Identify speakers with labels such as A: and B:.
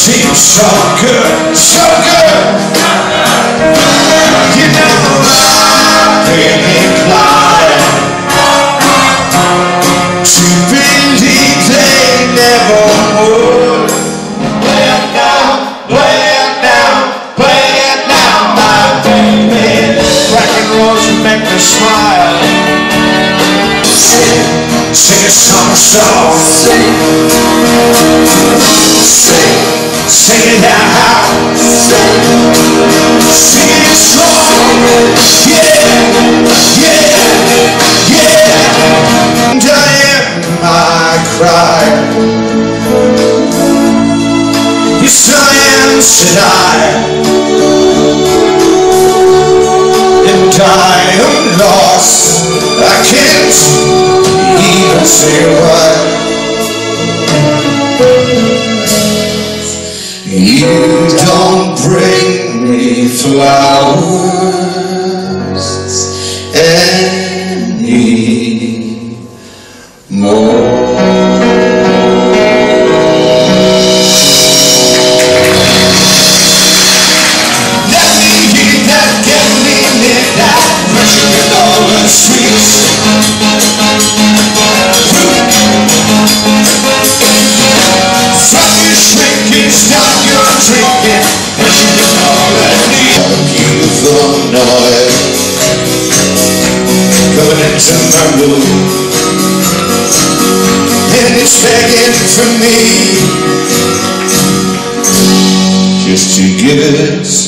A: seems so good, so good. You know I'm really inclined to believe they never would. Well now, my baby. Rock and roll should make me smile. Sing a summer song. Sing it out. Sing it strong. Yeah. And I cry. Yes, I am, said I. And I am lost. I can't even say why. You don't bring me flowers anymore. Coming into my room, and it's begging for me just to give it